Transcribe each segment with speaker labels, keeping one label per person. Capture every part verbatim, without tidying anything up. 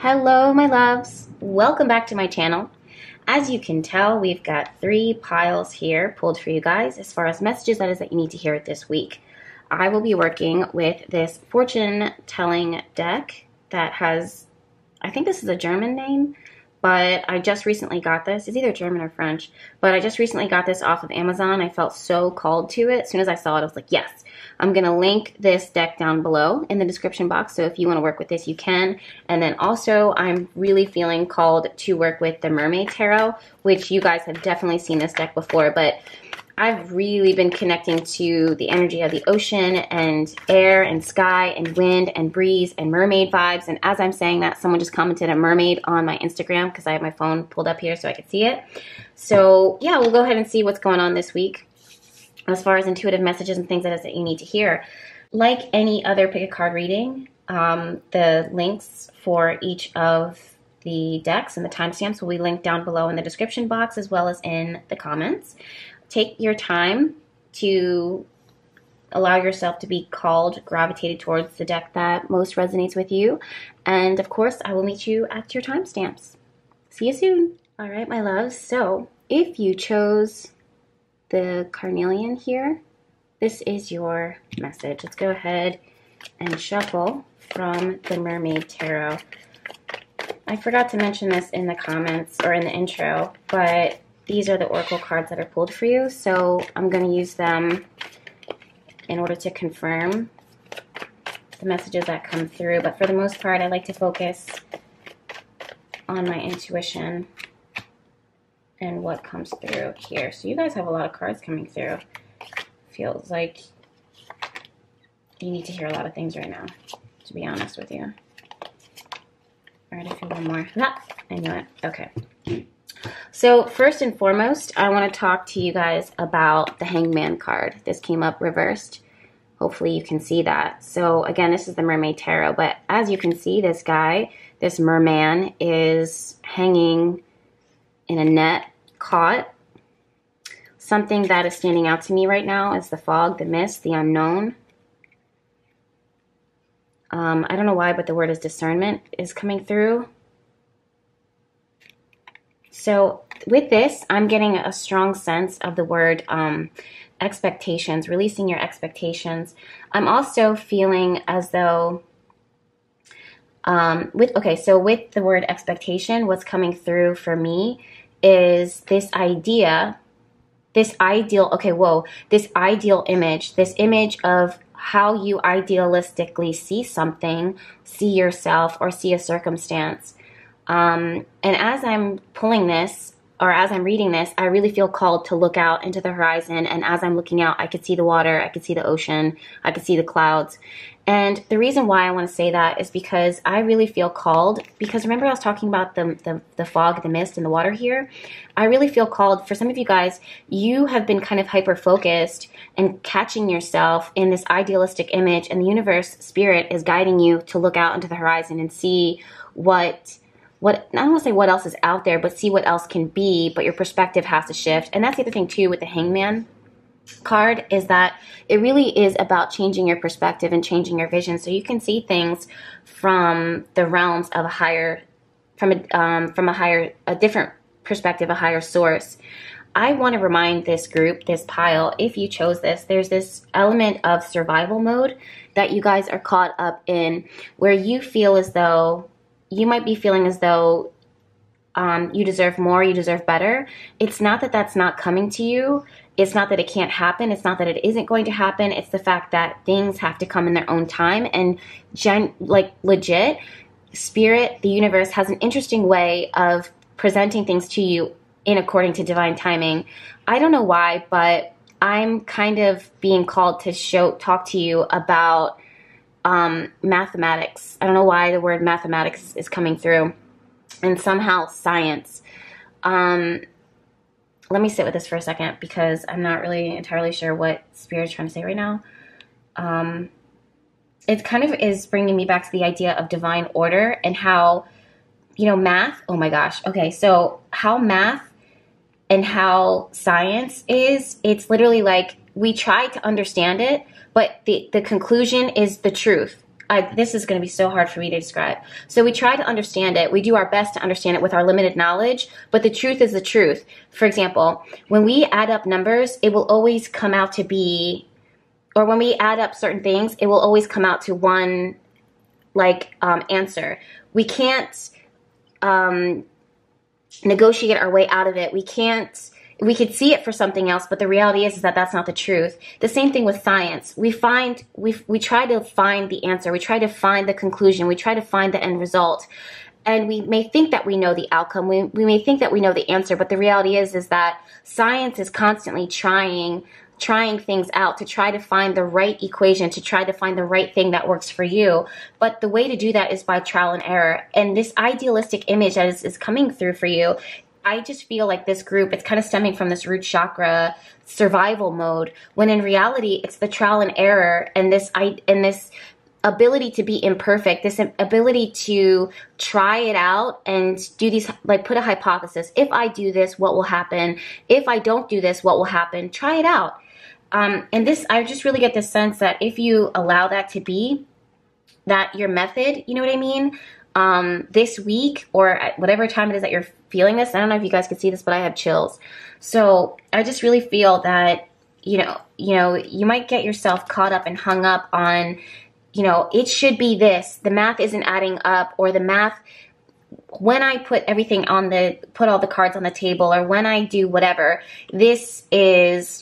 Speaker 1: Hello, my loves. Welcome back to my channel. As you can tell, we've got three piles here pulled for you guys as far as messages that is that you need to hear this week. I will be working with this fortune telling deck that has, I think this is a German name, but I just recently got this. It's either German or French, but I just recently got this off of Amazon. I felt so called to it. As soon as I saw it, I was like, yes. I'm going to link this deck down below in the description box, so if you want to work with this, you can. And then also, I'm really feeling called to work with the Mermaid Tarot, which you guys have definitely seen this deck before, but I've really been connecting to the energy of the ocean and air and sky and wind and breeze and mermaid vibes. And as I'm saying that, someone just commented a mermaid on my Instagram because I have my phone pulled up here so I could see it. So yeah, we'll go ahead and see what's going on this week as far as intuitive messages and things that is that you need to hear. Like any other pick a card reading, um, the links for each of the decks and the timestamps will be linked down below in the description box as well as in the comments. Take your time to allow yourself to be called, gravitated towards the deck that most resonates with you. And of course, I will meet you at your timestamps. See you soon. All right, my loves. So if you chose the carnelian here, this is your message. Let's go ahead and shuffle from the Mermaid Tarot. I forgot to mention this in the comments or in the intro, but these are the oracle cards that are pulled for you, so I'm going to use them in order to confirm the messages that come through. But for the most part, I like to focus on my intuition and what comes through here. So you guys have a lot of cards coming through. Feels like you need to hear a lot of things right now, to be honest with you. All right, I feel one more. Ah, I knew it. Okay. So first and foremost, I want to talk to you guys about the Hangman card. This came up reversed. Hopefully you can see that. So again, this is the Mermaid Tarot, but as you can see, this guy, this merman, is hanging in a net, caught. Something that is standing out to me right now is the fog, the mist, the unknown. Um, I don't know why, but the word is discernment is coming through. So with this, I'm getting a strong sense of the word um, expectations, releasing your expectations. I'm also feeling as though, um, with okay, so with the word expectation, what's coming through for me is this idea, this ideal, okay, whoa, this ideal image, this image of how you idealistically see something, see yourself, or see a circumstance. Um, and as I'm pulling this, or as I'm reading this, I really feel called to look out into the horizon. And as I'm looking out, I could see the water, I could see the ocean, I could see the clouds. And the reason why I want to say that is because I really feel called, because remember I was talking about the, the, the fog, the mist, and the water here? I really feel called, for some of you guys, you have been kind of hyper-focused and catching yourself in this idealistic image, and the universe, spirit, is guiding you to look out into the horizon and see what... What, I don't want to say what else is out there, but see what else can be, but your perspective has to shift. And that's the other thing, too, with the Hangman card, is that it really is about changing your perspective and changing your vision. So you can see things from the realms of a higher, from a, um, from a higher, a different perspective, a higher source. I want to remind this group, this pile, if you chose this, there's this element of survival mode that you guys are caught up in, where you feel as though you might be feeling as though um, you deserve more, you deserve better. It's not that that's not coming to you. It's not that it can't happen. It's not that it isn't going to happen. It's the fact that things have to come in their own time. And gen like legit, spirit, the universe, has an interesting way of presenting things to you in according to divine timing. I don't know why, but I'm kind of being called to show, talk to you about Um, mathematics. I don't know why the word mathematics is coming through, and somehow science. Um, let me sit with this for a second because I'm not really entirely sure what Spirit's trying to say right now. Um, it kind of is bringing me back to the idea of divine order and how, you know, math. Oh my gosh. Okay, so how math and how science is, it's literally like we try to understand it, but the, the conclusion is the truth. I, this is going to be so hard for me to describe. So we try to understand it. We do our best to understand it with our limited knowledge, but the truth is the truth. For example, when we add up numbers, it will always come out to be, or when we add up certain things, it will always come out to one, like, um, answer. We can't um, negotiate our way out of it. We can't, we could see it for something else, but the reality is, is that that's not the truth. The same thing with science. We find, we, we try to find the answer. We try to find the conclusion. We try to find the end result. And we may think that we know the outcome. We, we may think that we know the answer, but the reality is, is that science is constantly trying, trying things out to try to find the right equation, to try to find the right thing that works for you. But the way to do that is by trial and error. And this idealistic image that is, is coming through for you, I just feel like this group, it's kind of stemming from this root chakra survival mode, when in reality, it's the trial and error and this, I, and this ability to be imperfect, this ability to try it out and do these, like put a hypothesis. If I do this, what will happen? If I don't do this, what will happen? Try it out. Um, and this, I just really get the sense that if you allow that to be, that your method, you know what I mean? Um, this week or at whatever time it is that you're feeling this, I don't know if you guys can see this, but I have chills. So I just really feel that, you know, you know, you might get yourself caught up and hung up on, you know, it should be this, the math isn't adding up, or the math, when I put everything on the, put all the cards on the table, or when I do whatever, this is,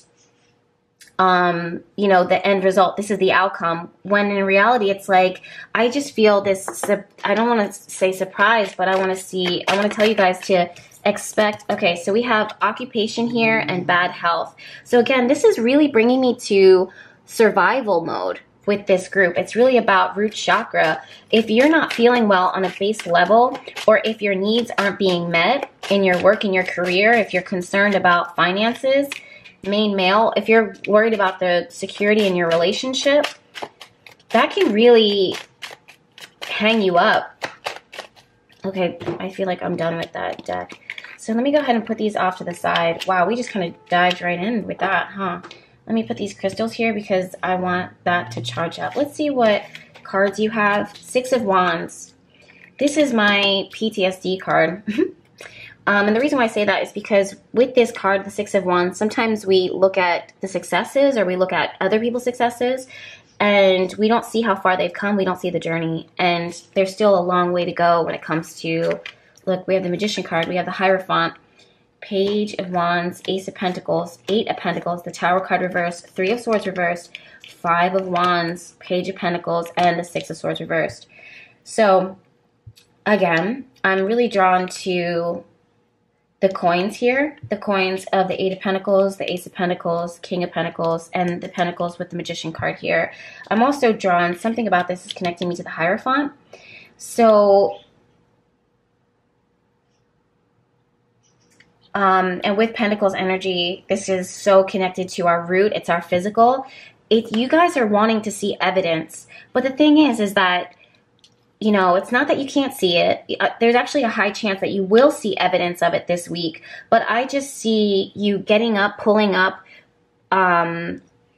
Speaker 1: um, you know, the end result, this is the outcome. When in reality, it's like, I just feel this, I don't want to say surprise, but I want to see, I want to tell you guys to expect, okay, so we have occupation here and bad health. So again, this is really bringing me to survival mode with this group. It's really about root chakra. If you're not feeling well on a base level, or if your needs aren't being met in your work, in your career, if you're concerned about finances, main male, if you're worried about the security in your relationship, that can really hang you up. Okay, I feel like I'm done with that deck. So let me go ahead and put these off to the side. Wow, we just kind of dived right in with that, huh? Let me put these crystals here because I want that to charge up. Let's see what cards you have. Six of Wands. This is my P T S D card. Um, and the reason why I say that is because with this card, the Six of Wands, sometimes we look at the successes or we look at other people's successes and we don't see how far they've come. We don't see the journey. And there's still a long way to go when it comes to, look, we have the Magician card, we have the Hierophant, Page of Wands, Ace of Pentacles, Eight of Pentacles, the Tower card reversed, Three of Swords reversed, Five of Wands, Page of Pentacles, and the Six of Swords reversed. So, again, I'm really drawn to the coins here, the coins of the Eight of Pentacles, the Ace of Pentacles, King of Pentacles, and the Pentacles with the Magician card here. I'm also drawn, something about this is connecting me to the Hierophant. So, um, and with Pentacles energy, this is so connected to our root. It's our physical. It, you guys are wanting to see evidence. But the thing is, is that, you know, it's not that you can't see it. There's actually a high chance that you will see evidence of it this week. But I just see you getting up, pulling up, um,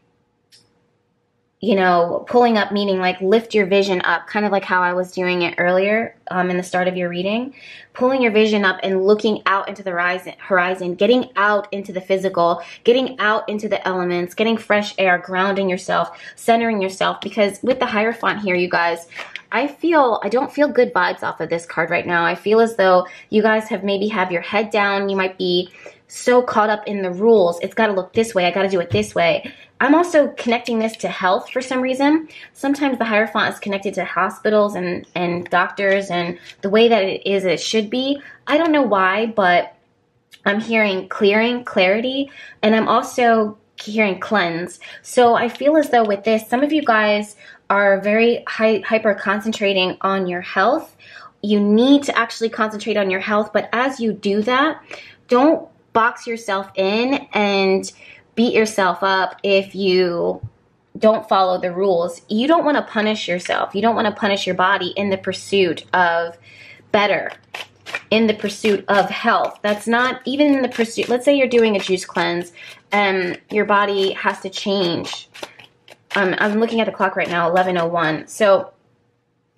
Speaker 1: you know, pulling up meaning like lift your vision up, kind of like how I was doing it earlier um, in the start of your reading. Pulling your vision up and looking out into the horizon, horizon, getting out into the physical, getting out into the elements, getting fresh air, grounding yourself, centering yourself. Because with the Hierophant here, you guys, I feel, I don't feel good vibes off of this card right now. I feel as though you guys have maybe have your head down. You might be so caught up in the rules. It's got to look this way. I got to do it this way. I'm also connecting this to health for some reason. Sometimes the Hierophant is connected to hospitals and, and doctors and the way that it is, it should be. I don't know why, but I'm hearing clearing, clarity, and I'm also hearing cleanse. So I feel as though with this, some of you guys are very hy hyper concentrating on your health. You need to actually concentrate on your health, but as you do that, don't box yourself in and beat yourself up if you don't follow the rules. You don't want to punish yourself. You don't want to punish your body in the pursuit of better, in the pursuit of health. That's not even in the pursuit. Let's say you're doing a juice cleanse and your body has to change. Um, I'm looking at the clock right now, eleven oh one. So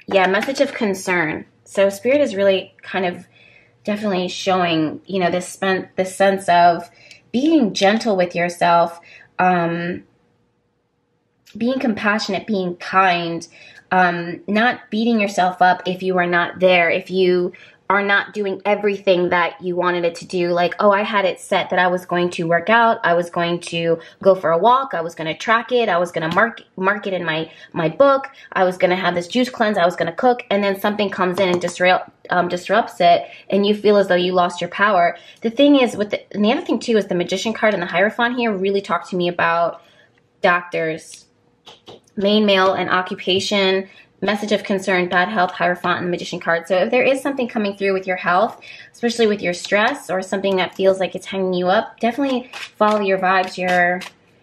Speaker 1: Yeah, message of concern. So Spirit is really kind of definitely showing, you know, this, this sense of being gentle with yourself, um, being compassionate, being kind, um, not beating yourself up if you are not there, if you are not doing everything that you wanted it to do. Like, oh, I had it set that I was going to work out, I was going to go for a walk, I was going to track it, I was going to mark mark it in my my book, I was going to have this juice cleanse, I was going to cook, and then something comes in and disrupt um, disrupts it, and you feel as though you lost your power. The thing is, with the, and the other thing too is the Magician card and the Hierophant here really talk to me about doctors, main, male, and occupation. Message of concern, bad health, Hierophant, and the Magician card. So if there is something coming through with your health, especially with your stress or something that feels like it's hanging you up, definitely follow your vibes, your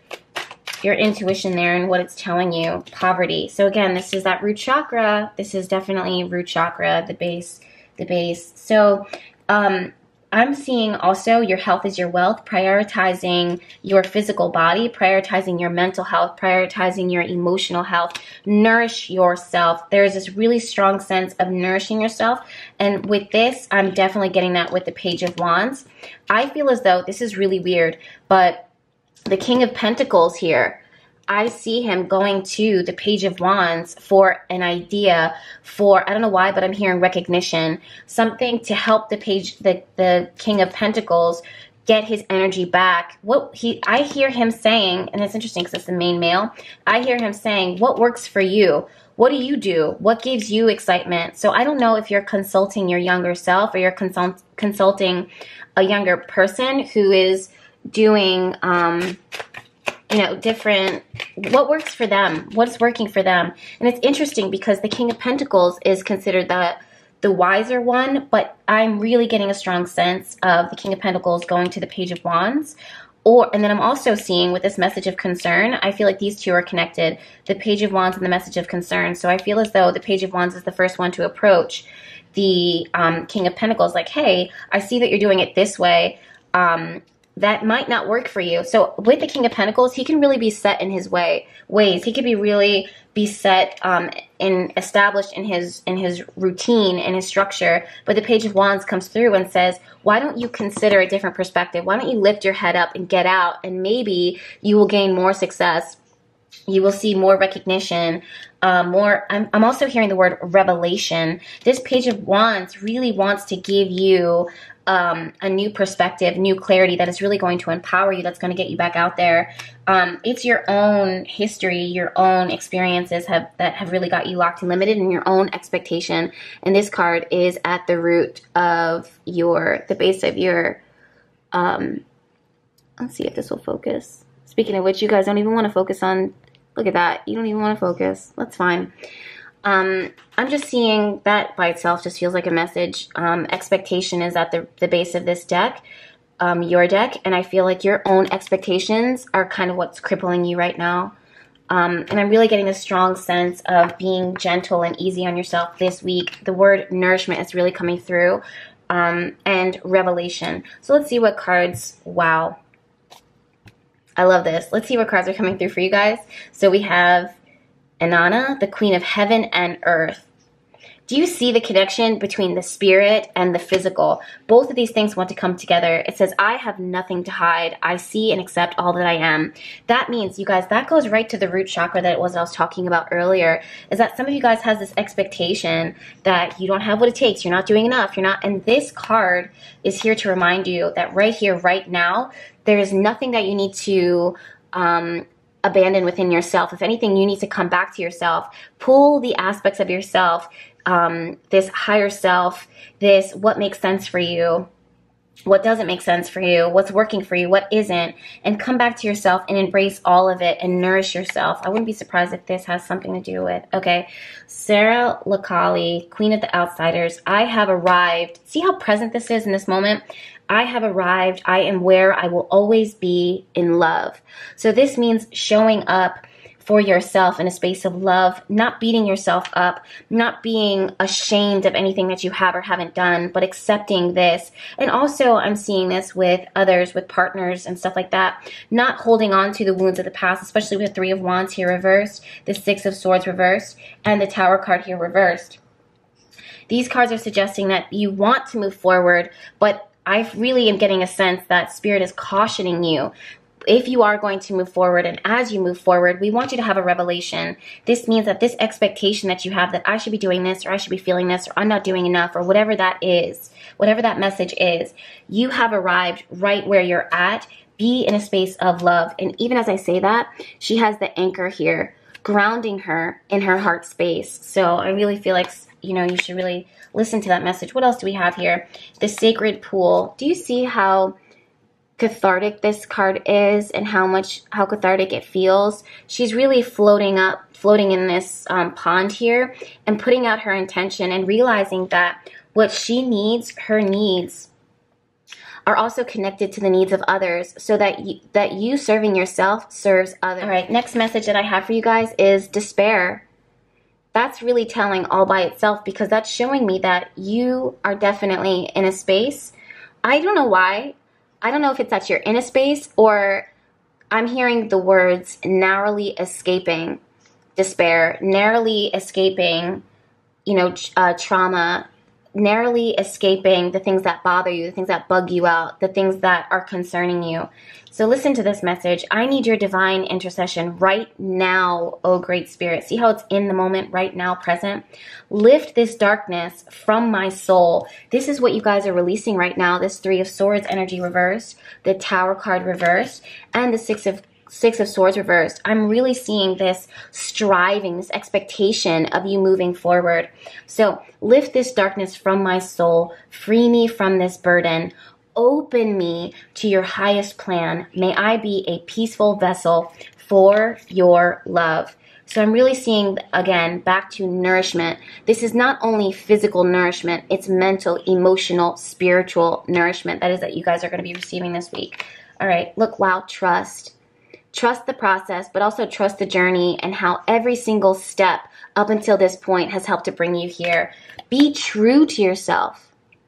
Speaker 1: your intuition there and what it's telling you. Poverty. So again, this is that root chakra. This is definitely root chakra, the base, the base. So um, I'm seeing also your health is your wealth, prioritizing your physical body, prioritizing your mental health, prioritizing your emotional health. Nourish yourself. There's this really strong sense of nourishing yourself. And with this, I'm definitely getting that with the Page of Wands. I feel as though this is really weird, but the King of Pentacles here, I see him going to the Page of Wands for an idea, for, I don't know why, but I'm hearing recognition, something to help the page, the, the King of Pentacles get his energy back. What he, I hear him saying, and it's interesting because it's the main male, I hear him saying, what works for you? What do you do? What gives you excitement? So I don't know if you're consulting your younger self or you're consult, consulting a younger person who is doing, um, you know, different, what works for them, what's working for them. And it's interesting because the King of Pentacles is considered the, the wiser one, but I'm really getting a strong sense of the King of Pentacles going to the Page of Wands. Or, and then I'm also seeing with this message of concern, I feel like these two are connected, the Page of Wands and the message of concern. So I feel as though the Page of Wands is the first one to approach the um, King of Pentacles, like, hey, I see that you're doing it this way. Um, that might not work for you. So with the King of Pentacles, he can really be set in his way ways. He could be really be set um, and established in his in his routine and his structure. But the Page of Wands comes through and says, why don't you consider a different perspective? Why don't you lift your head up and get out, and maybe you will gain more success. You will see more recognition, uh, more. I'm, I'm also hearing the word revelation. This Page of Wands really wants to give you um, a new perspective, new clarity that is really going to empower you, that's going to get you back out there. Um, it's your own history, your own experiences have that have really got you locked and limited, and your own expectation. And this card is at the root of your, the base of your, um, let's see if this will focus. Speaking of which, you guys don't even want to focus on, look at that. You don't even want to focus. That's fine. Um, I'm just seeing that by itself just feels like a message. Um, expectation is at the, the base of this deck, um, your deck. And I feel like your own expectations are kind of what's crippling you right now. Um, and I'm really getting a strong sense of being gentle and easy on yourself this week. The word nourishment is really coming through, um, and revelation. So let's see what cards, wow. I love this. Let's see what cards are coming through for you guys. So we have Inanna, the Queen of Heaven and Earth. Do you see the connection between the spirit and the physical? Both of these things want to come together. It says, I have nothing to hide. I see and accept all that I am. That means, you guys, that goes right to the root chakra that it was that I was talking about earlier, is that some of you guys has this expectation that you don't have what it takes. You're not doing enough. You're not. And this card is here to remind you that right here, right now, there is nothing that you need to um, abandon within yourself. If anything, you need to come back to yourself. Pull the aspects of yourself, um, this higher self, this what makes sense for you, what doesn't make sense for you, what's working for you, what isn't, and come back to yourself and embrace all of it and nourish yourself. I wouldn't be surprised if this has something to do with, okay, Sarah Lakali, Queen of the Outsiders. I have arrived. See how present this is in this moment? I have arrived. I am where I will always be in love. So this means showing up for yourself in a space of love, not beating yourself up, not being ashamed of anything that you have or haven't done, but accepting this. And also I'm seeing this with others, with partners and stuff like that, not holding on to the wounds of the past, especially with the Three of Wands here reversed, the Six of Swords reversed, and the Tower card here reversed. These cards are suggesting that you want to move forward, but I really am getting a sense that Spirit is cautioning you. If you are going to move forward, and as you move forward, we want you to have a revelation. This means that this expectation that you have that I should be doing this, or I should be feeling this, or I'm not doing enough, or whatever that is, whatever that message is, you have arrived right where you're at. Be in a space of love. And even as I say that, she has the anchor here, grounding her in her heart space. So I really feel like, you know, you should really listen to that message. What else do we have here? The Sacred Pool. Do you see how cathartic this card is and how much, how cathartic it feels? She's really floating up, floating in this um, pond here and putting out her intention and realizing that what she needs, her needs, are also connected to the needs of others, so that you, that you serving yourself serves others. All right, next message that I have for you guys is despair. That's really telling all by itself, because that's showing me that you are definitely in a space. I don't know why. I don't know if it's that you're in a space, or I'm hearing the words narrowly escaping despair, narrowly escaping, you know, uh, trauma, narrowly escaping the things that bother you, the things that bug you out, the things that are concerning you. So listen to this message. I need your divine intercession right now, oh great Spirit. See how it's in the moment, right now, present? Lift this darkness from my soul. This is what you guys are releasing right now. This Three of Swords energy reversed, the Tower card reversed, and the Six of Six of Swords reversed. I'm really seeing this striving, this expectation of you moving forward. So lift this darkness from my soul. Free me from this burden. Open me to your highest plan. May I be a peaceful vessel for your love. So I'm really seeing, again, back to nourishment. This is not only physical nourishment, it's mental, emotional, spiritual nourishment. That is that you guys are going to be receiving this week. All right, look, wow, trust. Trust the process, but also trust the journey and how every single step up until this point has helped to bring you here. Be true to yourself.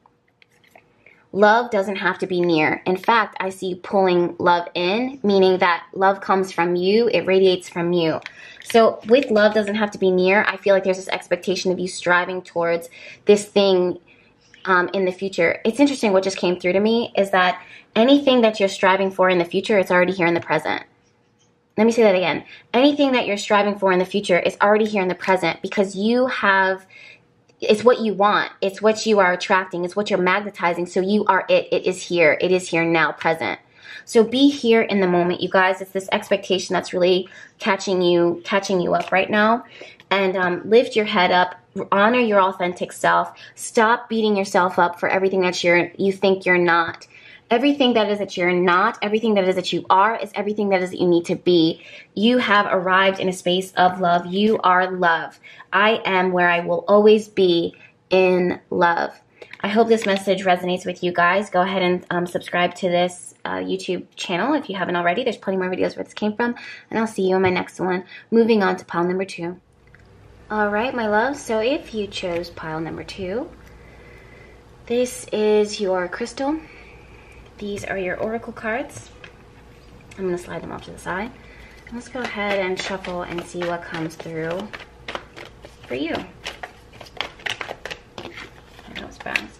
Speaker 1: Love doesn't have to be near. In fact, I see you pulling love in, meaning that love comes from you. It radiates from you. So with love doesn't have to be near, I feel like there's this expectation of you striving towards this thing um, in the future. It's interesting what just came through to me is that anything that you're striving for in the future, it's already here in the present. Let me say that again. Anything that you're striving for in the future is already here in the present, because you have, it's what you want. It's what you are attracting. It's what you're magnetizing. So you are it. It is here. It is here now, present. So be here in the moment, you guys. It's this expectation that's really catching you, catching you up right now. And um, lift your head up. Honor your authentic self. Stop beating yourself up for everything that you're, you think you're not. Everything that is that you're not, everything that is that you are, is everything that is that you need to be. You have arrived in a space of love. You are love. I am where I will always be, in love. I hope this message resonates with you guys. Go ahead and um, subscribe to this uh, YouTube channel if you haven't already. There's plenty more videos where this came from. And I'll see you in my next one. Moving on to pile number two. All right, my love. So if you chose pile number two, this is your crystal. These are your oracle cards. I'm going to slide them off to the side. Let's go ahead and shuffle and see what comes through for you. That was fast.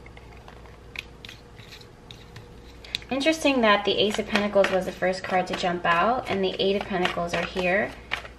Speaker 1: Interesting that the Ace of Pentacles was the first card to jump out, and the Eight of Pentacles are here.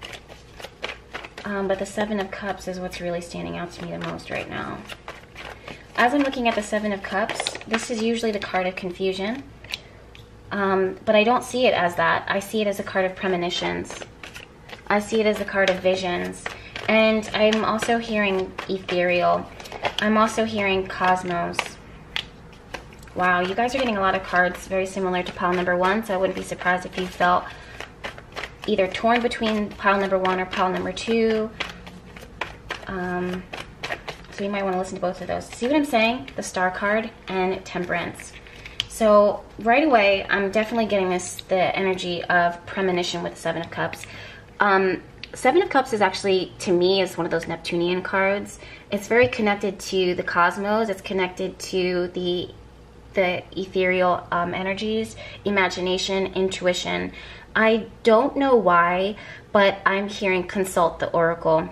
Speaker 1: Um, but the Seven of Cups is what's really standing out to me the most right now. As I'm looking at the Seven of Cups, this is usually the card of confusion. Um, but I don't see it as that. I see it as a card of premonitions. I see it as a card of visions. And I'm also hearing ethereal. I'm also hearing cosmos. Wow, you guys are getting a lot of cards very similar to pile number one, so I wouldn't be surprised if you felt either torn between pile number one or pile number two. Um... So you might want to listen to both of those. See what I'm saying? The Star card and Temperance. So right away, I'm definitely getting this, the energy of premonition with the Seven of Cups. Um, Seven of Cups is actually, to me, is one of those Neptunian cards. It's very connected to the cosmos. It's connected to the the ethereal um, energies, imagination, intuition. I don't know why, but I'm hearing consult the oracle.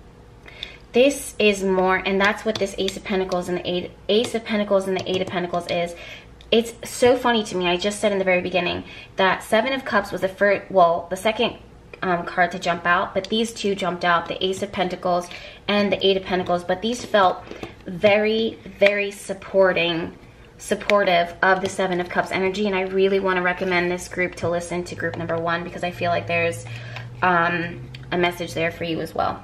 Speaker 1: This is more, and that's what this Ace of Pentacles and the Eight, Ace of Pentacles and the Eight of Pentacles is. It's so funny to me. I just said in the very beginning that Seven of Cups was the first, well, the second um, card to jump out, but these two jumped out, the Ace of Pentacles and the Eight of Pentacles, but these felt very, very supporting, supportive of the Seven of Cups energy, and I really want to recommend this group to listen to group number one because I feel like there's um, a message there for you as well.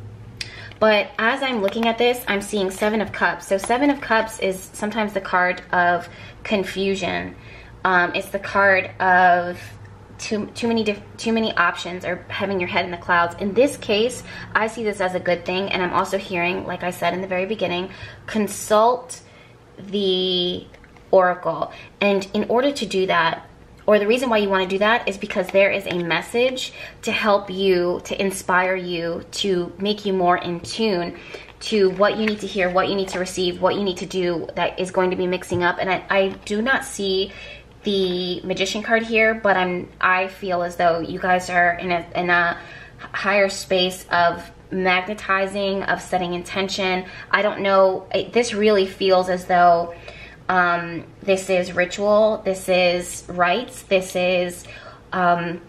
Speaker 1: But as I'm looking at this, I'm seeing Seven of Cups. So Seven of Cups is sometimes the card of confusion. Um, it's the card of too too many diff too many options or having your head in the clouds. In this case, I see this as a good thing, and I'm also hearing, like I said in the very beginning, consult the oracle. And in order to do that, or the reason why you want to do that, is because there is a message to help you, to inspire you, to make you more in tune to what you need to hear, what you need to receive, what you need to do that is going to be mixing up. And I, I do not see the Magician card here, but I'm I feel as though you guys are in a, in a higher space of magnetizing, of setting intention. I don't know, it, this really feels as though um, this is ritual, this is rites, this is um,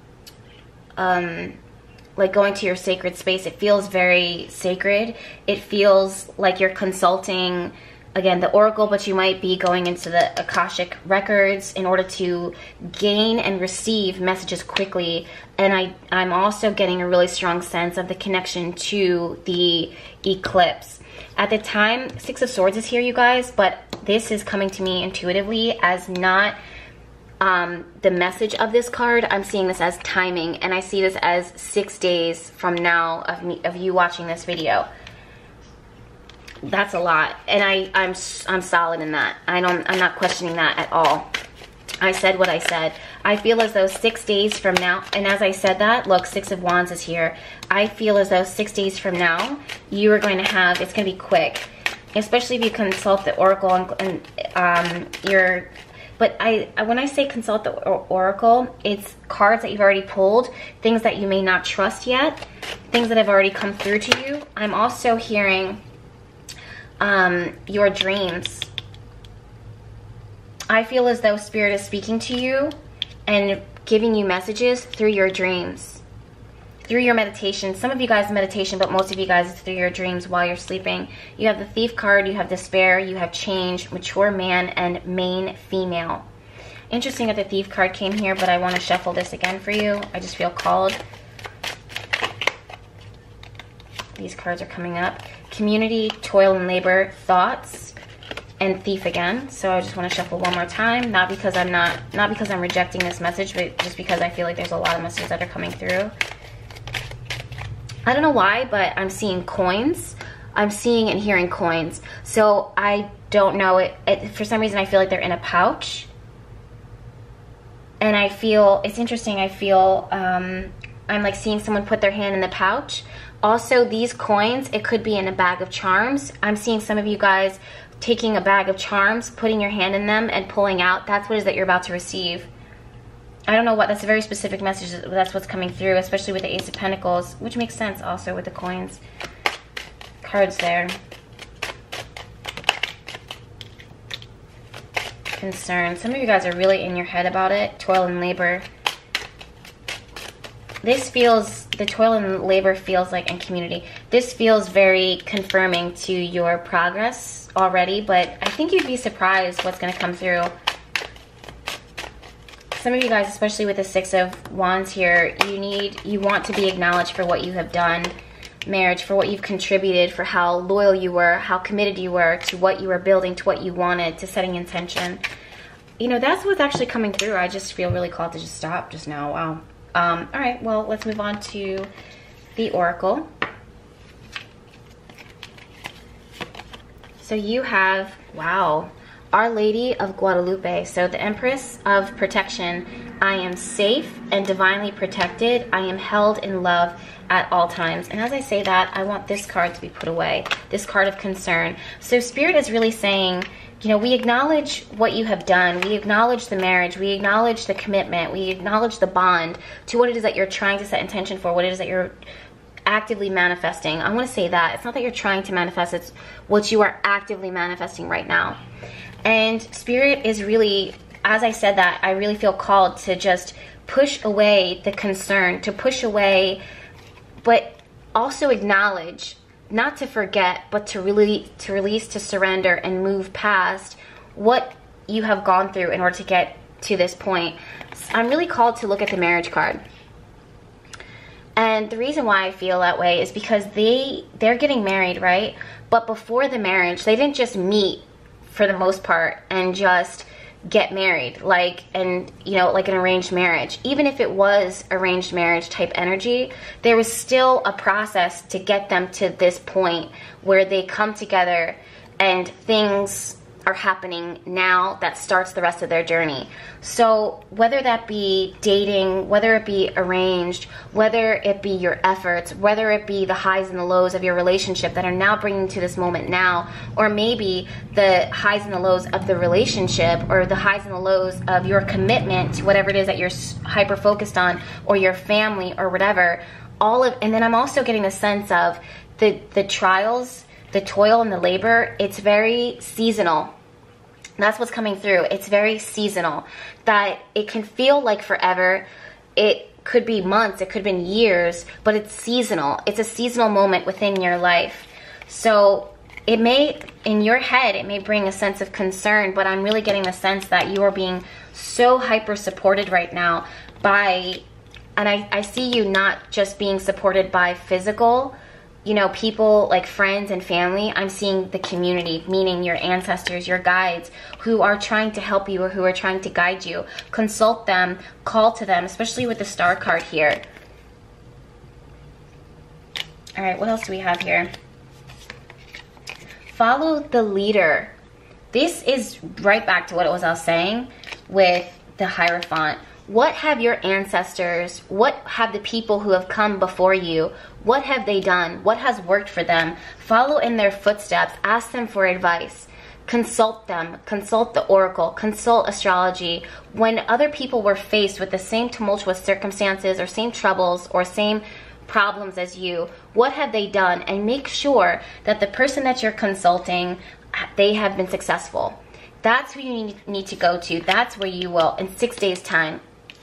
Speaker 1: um, like going to your sacred space. It feels very sacred. It feels like you're consulting, again, the oracle, but you might be going into the Akashic records in order to gain and receive messages quickly. And I, I'm also getting a really strong sense of the connection to the eclipse. At the time, Six of Swords is here, you guys, but this is coming to me intuitively as not um, the message of this card. I'm seeing this as timing, and I see this as six days from now of, me, of you watching this video. That's a lot, and I, I'm I'm solid in that. I don't I'm not questioning that at all. I said what I said. I feel as though six days from now, and as I said that, look, Six of Wands is here. I feel as though six days from now, you are going to have, it's going to be quick, especially if you consult the oracle and, and um, you're. But I, when I say consult the oracle, it's cards that you've already pulled, things that you may not trust yet, things that have already come through to you. I'm also hearing um, your dreams. I feel as though Spirit is speaking to you and giving you messages through your dreams, through your meditation. Some of you guys meditation, but most of you guys it's through your dreams while you're sleeping. You have the Thief card, you have Despair, you have Change, Mature Man, and Main Female. Interesting that the Thief card came here, but I want to shuffle this again for you. I just feel called. These cards are coming up. Community, Toil and Labor, Thoughts, and Thief again. So I just want to shuffle one more time, not because I'm not not because I'm rejecting this message, but just because I feel like there's a lot of messages that are coming through. I don't know why, but I'm seeing coins. I'm seeing and hearing coins. So I don't know it, it for some reason I feel like they're in a pouch. And I feel it's interesting. I feel um I'm like seeing someone put their hand in the pouch. Also, these coins, it could be in a bag of charms. I'm seeing some of you guys taking a bag of charms, putting your hand in them, and pulling out. That's what it is that you're about to receive. I don't know what, that's a very specific message. That's what's coming through, especially with the Ace of Pentacles, which makes sense also with the coins. Cards there. Concern. Some of you guys are really in your head about it. Toil and labor. This feels, the toil and labor feels like, in community, this feels very confirming to your progress already, but I think you'd be surprised what's going to come through. Some of you guys, especially with the Six of Wands here, you need, you want to be acknowledged for what you have done, marriage, for what you've contributed, for how loyal you were, how committed you were to what you were building, to what you wanted, to setting intention. You know, that's what's actually coming through. I just feel really called to just stop just now. Wow. Um, all right, well, let's move on to the Oracle. So you have, wow, Our Lady of Guadalupe. So the Empress of Protection. I am safe and divinely protected. I am held in love at all times. And as I say that, I want this card to be put away. This card of concern. So Spirit is really saying, you know, we acknowledge what you have done. We acknowledge the marriage. We acknowledge the commitment. We acknowledge the bond to what it is that you're trying to set intention for, what it is that you're actively manifesting. I want to say that. It's not that you're trying to manifest. It's what you are actively manifesting right now. And Spirit is really, as I said that, I really feel called to just push away the concern, to push away, but also acknowledge, not to forget, but to really to release, to surrender, and move past what you have gone through in order to get to this point. I'm really called to look at the marriage card. And the reason why I feel that way is because they they're getting married, right? But before the marriage, they didn't just meet for the most part and just get married, like, and you know, like an arranged marriage. Even if it was arranged marriage type energy, there was still a process to get them to this point where they come together and things are happening now that starts the rest of their journey. So whether that be dating, whether it be arranged, whether it be your efforts, whether it be the highs and the lows of your relationship that are now bringing to this moment now, or maybe the highs and the lows of the relationship, or the highs and the lows of your commitment to whatever it is that you're hyper focused on, or your family, or whatever, all of, and then I'm also getting a sense of the, the trials, the toil and the labor, it's very seasonal. That's what's coming through. It's very seasonal. That it can feel like forever. It could be months. It could have been years. But it's seasonal. It's a seasonal moment within your life. So it may, in your head, it may bring a sense of concern. But I'm really getting the sense that you are being so hyper supported right now by, and I, I see you not just being supported by physical, you know, people like friends and family. I'm seeing the community, meaning your ancestors, your guides, who are trying to help you or who are trying to guide you. Consult them, call to them, especially with the Star card here. All right, what else do we have here? Follow the leader. This is right back to what it was I was saying with the Hierophant. What have your ancestors, what have the people who have come before you, what have they done? What has worked for them? Follow in their footsteps. Ask them for advice. Consult them. Consult the oracle. Consult astrology. When other people were faced with the same tumultuous circumstances or same troubles or same problems as you, what have they done? And make sure that the person that you're consulting, they have been successful. That's who you need to go to. That's where you will, in six days' time.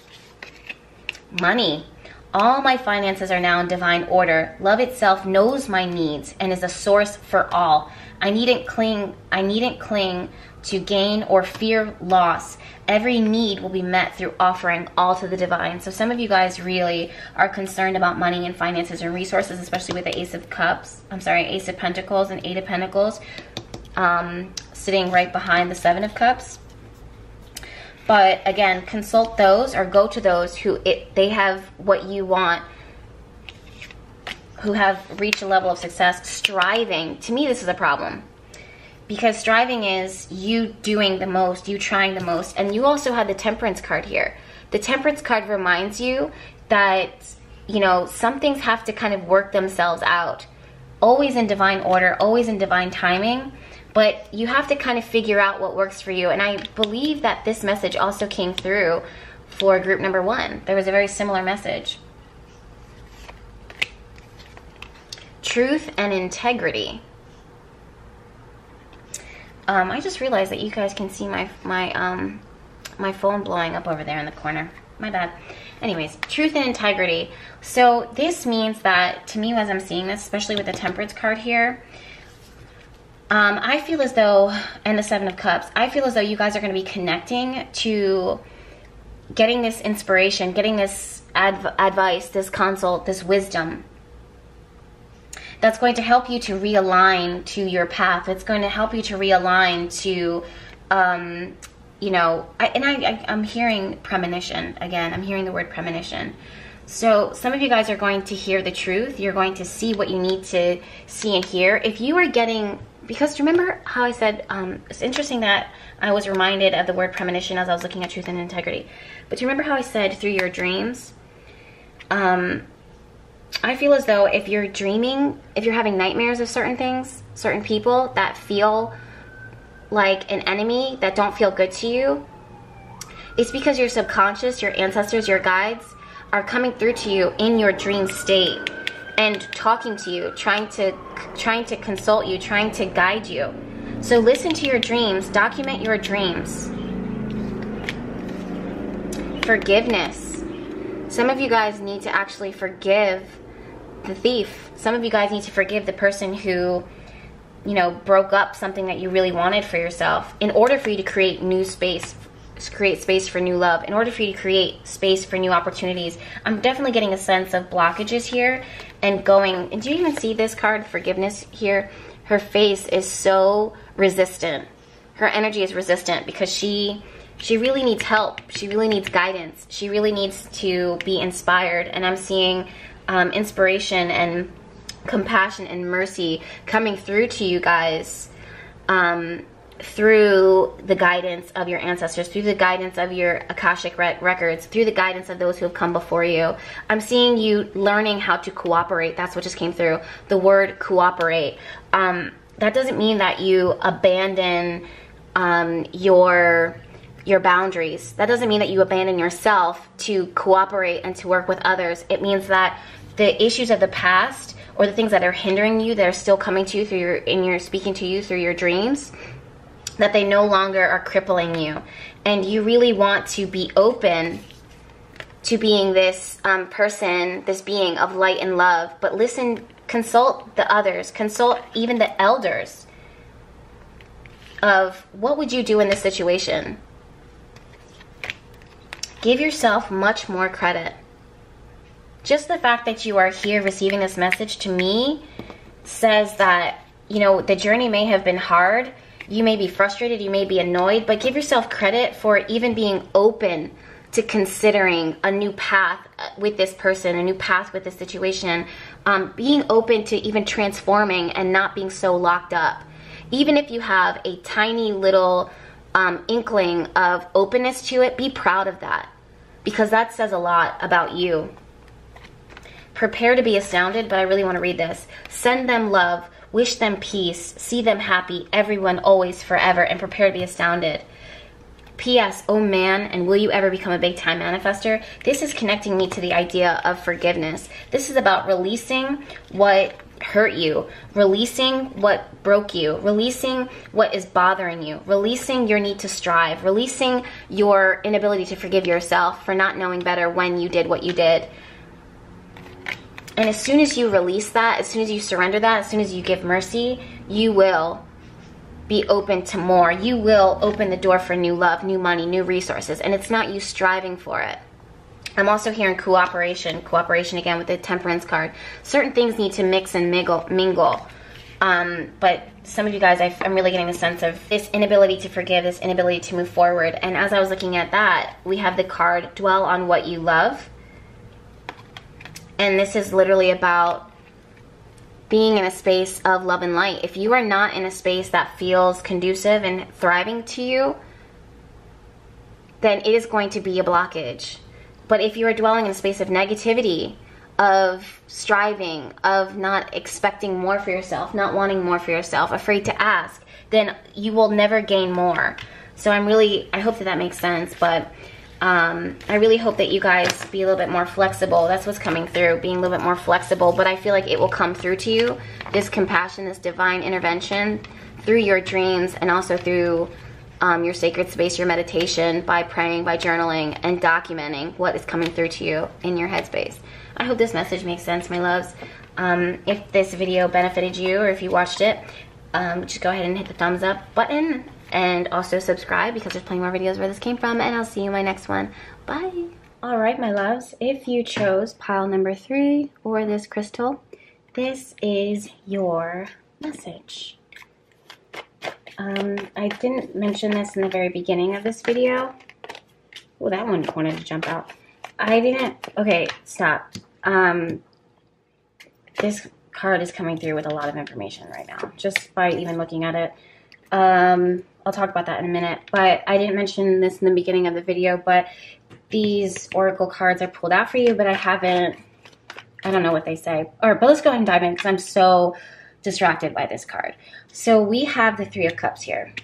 Speaker 1: Money. All my finances are now in divine order. Love itself knows my needs and is a source for all. I needn't cling, I needn't cling to gain or fear loss. Every need will be met through offering all to the divine. So some of you guys really are concerned about money and finances and resources, especially with the Ace of Cups. I'm sorry, Ace of Pentacles and Eight of Pentacles um, sitting right behind the Seven of Cups. But again, consult those or go to those who it, they have what you want, who have reached a level of success. Striving, to me this is a problem. Because striving is you doing the most, you trying the most. And you also have the Temperance card here. The Temperance card reminds you that, you know, some things have to kind of work themselves out. Always in divine order, always in divine timing. But you have to kind of figure out what works for you. And I believe that this message also came through for group number one. There was a very similar message. Truth and integrity. Um, I just realized that you guys can see my my um my phone blowing up over there in the corner. My bad. Anyways, truth and integrity. So this means that, to me, as I'm seeing this, especially with the Temperance card here, Um, I feel as though, and the Seven of Cups, I feel as though you guys are going to be connecting to getting this inspiration, getting this adv advice, this consult, this wisdom. That's going to help you to realign to your path. It's going to help you to realign to, um, you know, I, and I, I, I'm hearing premonition again. I'm hearing the word premonition. So some of you guys are going to hear the truth. You're going to see what you need to see and hear. If you are getting because remember how I said, um, it's interesting that I was reminded of the word premonition as I was looking at truth and integrity. But do you remember how I said through your dreams? Um, I feel as though if you're dreaming, if you're having nightmares of certain things, certain people that feel like an enemy, that don't feel good to you, it's because your subconscious, your ancestors, your guides are coming through to you in your dream state and talking to you, trying to trying to consult you, trying to guide you. So listen to your dreams, document your dreams. Forgiveness. Some of you guys need to actually forgive the thief. Some of you guys need to forgive the person who, you know, broke up something that you really wanted for yourself in order for you to create new space, create space for new love, in order for you to create space for new opportunities. I'm definitely getting a sense of blockages here and going, and do you even see this card, forgiveness here? Her face is so resistant. Her energy is resistant because she she really needs help. She really needs guidance. She really needs to be inspired. And I'm seeing um, inspiration and compassion and mercy coming through to you guys um, through the guidance of your ancestors, through the guidance of your Akashic re records, through the guidance of those who have come before you. I'm seeing you learning how to cooperate. That's what just came through. The word cooperate. Um, that doesn't mean that you abandon um, your your boundaries. That doesn't mean that you abandon yourself to cooperate and to work with others. It means that the issues of the past or the things that are hindering you, that are still coming to you through your, in your speaking to you through your dreams, that they no longer are crippling you. And you really want to be open to being this um, person, this being of light and love. But listen, consult the others, consult even the elders of what would you do in this situation. Give yourself much more credit. Just the fact that you are here receiving this message to me says that, you know, the journey may have been hard. You may be frustrated, you may be annoyed, but give yourself credit for even being open to considering a new path with this person, a new path with this situation, um, being open to even transforming and not being so locked up. Even if you have a tiny little um, inkling of openness to it, be proud of that, because that says a lot about you. Prepare to be astounded, but I really want to read this. Send them love. Wish them peace, see them happy, everyone, always, forever, and prepare to be astounded. P S. Oh man, and will you ever become a big time manifester? This is connecting me to the idea of forgiveness. This is about releasing what hurt you, releasing what broke you, releasing what is bothering you, releasing your need to strive, releasing your inability to forgive yourself for not knowing better when you did what you did. And as soon as you release that, as soon as you surrender that, as soon as you give mercy, you will be open to more. You will open the door for new love, new money, new resources. And it's not you striving for it. I'm also hearing cooperation. Cooperation again with the Temperance card. Certain things need to mix and mingle. mingle. Um, but some of you guys, I, I'm really getting the sense of this inability to forgive, this inability to move forward. And as I was looking at that, we have the card, Dwell on What You Love. And this is literally about being in a space of love and light. If you are not in a space that feels conducive and thriving to you, then it is going to be a blockage. But if you are dwelling in a space of negativity, of striving, of not expecting more for yourself, not wanting more for yourself, afraid to ask, then you will never gain more. So I'm really, I hope that that makes sense, but Um, I really hope that you guys be a little bit more flexible. That's what's coming through, being a little bit more flexible. But I feel like it will come through to you, this compassion, this divine intervention, through your dreams and also through um, your sacred space, your meditation, by praying, by journaling, and documenting what is coming through to you in your headspace. I hope this message makes sense, my loves. Um, if this video benefited you or if you watched it, um, just go ahead and hit the thumbs up button. And also subscribe, because there's plenty more videos where this came from. And I'll see you in my next one. Bye. All right, my loves. If you chose pile number three or this crystal, this is your message. Um, I didn't mention this in the very beginning of this video. Oh, that one wanted to jump out. I didn't. Okay, stop. Um, this card is coming through with a lot of information right now, just by even looking at it. Um, I'll talk about that in a minute, but I didn't mention this in the beginning of the video, but these oracle cards I pulled out for you, but I haven't, I don't know what they say. Or, but let's go ahead and dive in because I'm so distracted by this card. So we have the Three of Cups here.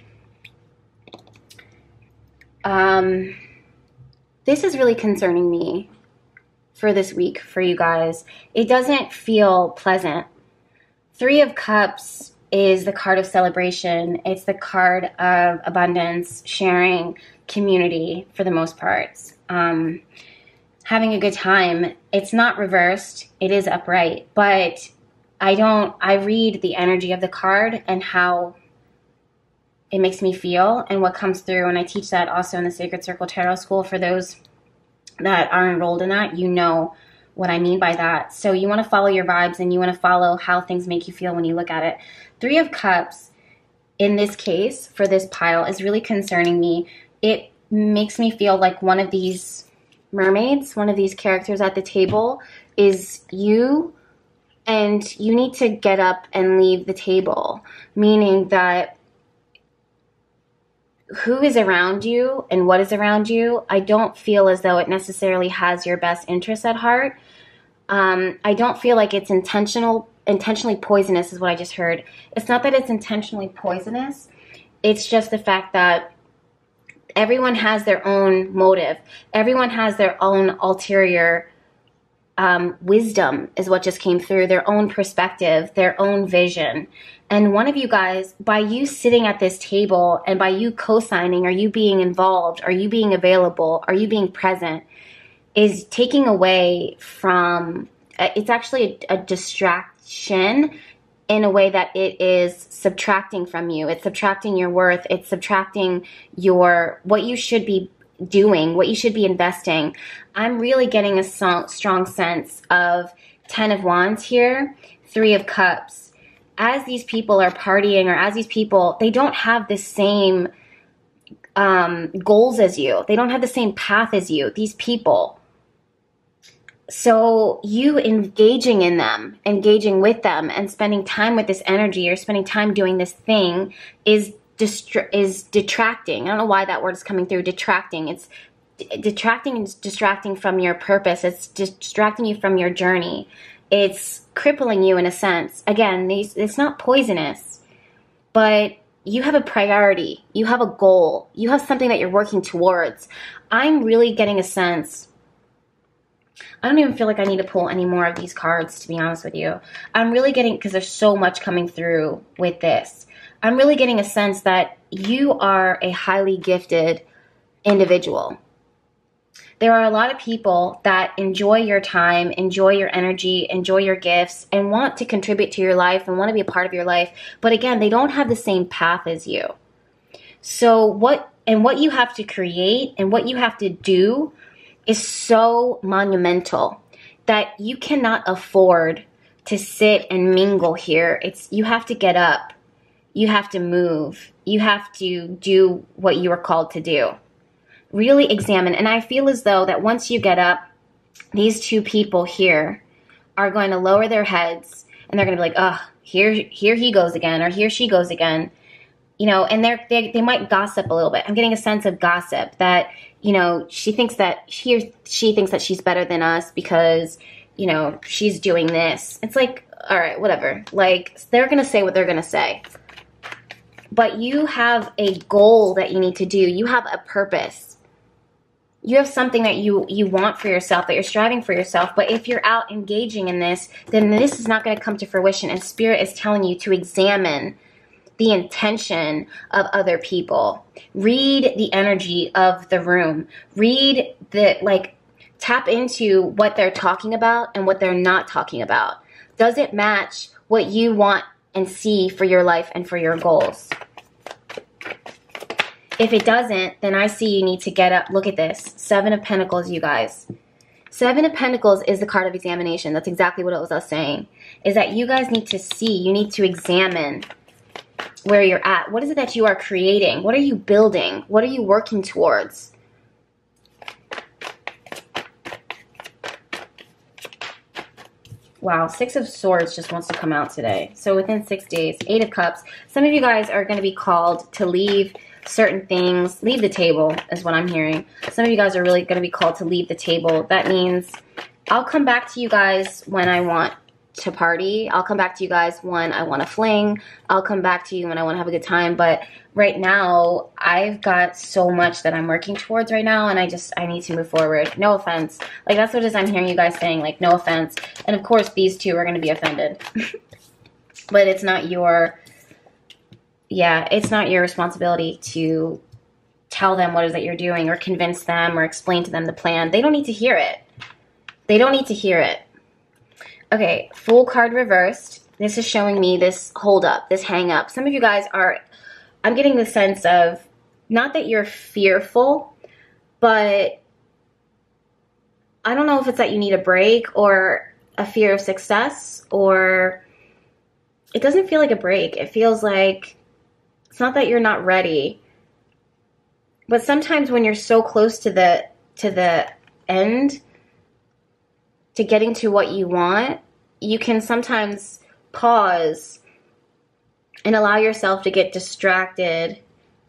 Speaker 1: Um, this is really concerning me for this week for you guys. It doesn't feel pleasant. Three of Cups is the card of celebration. It's the card of abundance, sharing, community for the most part. Um, having a good time. It's not reversed. It is upright. But I don't, I read the energy of the card and how it makes me feel and what comes through. And I teach that also in the Sacred Circle Tarot School. For those that are enrolled in that, you know what I mean by that. So you want to follow your vibes and you want to follow how things make you feel when you look at it. Three of Cups, in this case, for this pile, is really concerning me. It makes me feel like one of these mermaids, one of these characters at the table is you, and you need to get up and leave the table, meaning that who is around you and what is around you, I don't feel as though it necessarily has your best interests at heart. Um, I don't feel like it's intentional, intentionally poisonous is what I just heard. It's not that it's intentionally poisonous. It's just the fact that everyone has their own motive. Everyone has their own ulterior um, wisdom is what just came through, their own perspective, their own vision. And one of you guys, by you sitting at this table and by you co-signing, or you being involved, or you being available, or you being present, is taking away from, it's actually a, a distraction in a way that it is subtracting from you. It's subtracting your worth. It's subtracting your, what you should be doing, what you should be investing. I'm really getting a so, strong sense of Ten of Wands here, Three of Cups. As these people are partying, or as these people, they don't have the same um, goals as you. They don't have the same path as you, these people. So you engaging in them, engaging with them, and spending time with this energy, or spending time doing this thing is distra is detracting. I don't know why that word is coming through, detracting. It's detracting and distracting from your purpose. It's distracting you from your journey. It's crippling you in a sense. Again, these, it's not poisonous, but you have a priority. You have a goal. You have something that you're working towards. I'm really getting a sense. I don't even feel like I need to pull any more of these cards, to be honest with you. I'm really getting, because there's so much coming through with this, I'm really getting a sense that you are a highly gifted individual. There are a lot of people that enjoy your time, enjoy your energy, enjoy your gifts, and want to contribute to your life and want to be a part of your life. But again, they don't have the same path as you. So what, and what you have to create and what you have to do is so monumental that you cannot afford to sit and mingle here. It's, you have to get up. You have to move. You have to do what you are called to do. Really examine. And I feel as though that once you get up, these two people here are going to lower their heads and they're going to be like, oh, here, here he goes again, or here she goes again. You know, and they're, they they might gossip a little bit. I'm getting a sense of gossip that, you know, she thinks that she, she thinks that she's better than us because, you know, she's doing this. It's like, all right, whatever. Like, they're going to say what they're going to say. But you have a goal that you need to do. You have a purpose. You have something that you, you want for yourself, that you're striving for yourself. But if you're out engaging in this, then this is not going to come to fruition. And Spirit is telling you to examine the intention of other people. Read the energy of the room. Read the, like, tap into what they're talking about and what they're not talking about. Does it match what you want and see for your life and for your goals? If it doesn't, then I see you need to get up. Look at this. Seven of Pentacles, you guys. Seven of Pentacles is the card of examination. That's exactly what it was I was saying. Is that you guys need to see. You need to examine where you're at. What is it that you are creating? What are you building? What are you working towards? Wow, Six of Swords just wants to come out today. So within six days, Eight of Cups. Some of you guys are going to be called to leave certain things. Leave the table is what I'm hearing. Some of you guys are really going to be called to leave the table. That means I'll come back to you guys when I want to party. I'll come back to you guys when I want to fling. I'll come back to you when I want to have a good time. But right now, I've got so much that I'm working towards right now, and I just, I need to move forward. No offense. Like, that's what it is I'm hearing you guys saying, like, no offense. And of course, these two are going to be offended. But it's not your, yeah, it's not your responsibility to tell them what it is that you're doing or convince them or explain to them the plan. They don't need to hear it. They don't need to hear it. Okay, Fool card reversed. This is showing me this hold up, this hang up. Some of you guys are, I'm getting the sense of, not that you're fearful, but I don't know if it's that you need a break or a fear of success, or it doesn't feel like a break. It feels like, it's not that you're not ready, but sometimes when you're so close to the, to the end, to getting to what you want, you can sometimes pause and allow yourself to get distracted